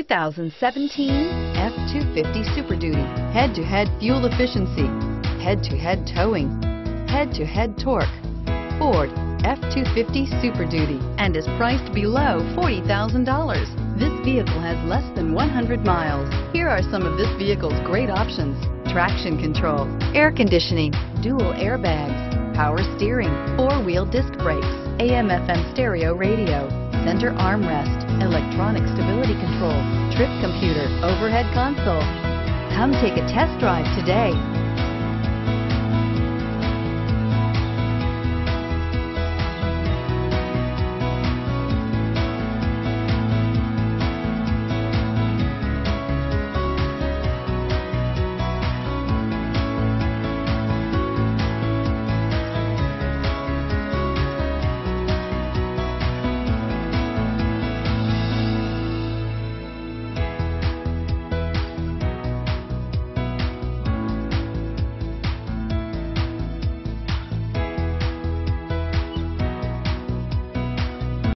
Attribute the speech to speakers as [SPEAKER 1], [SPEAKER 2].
[SPEAKER 1] 2017 F-250 Super Duty. Head-to-head fuel efficiency, head-to-head towing, head-to-head torque. Ford F-250 Super Duty, and is priced below $40,000. This vehicle has less than 100 miles. Here are some of this vehicle's great options: traction control, air conditioning, dual airbags, power steering, four-wheel disc brakes, AM/FM stereo radio, center armrest, electronic stability control, trip computer, overhead console. Come take a test drive today.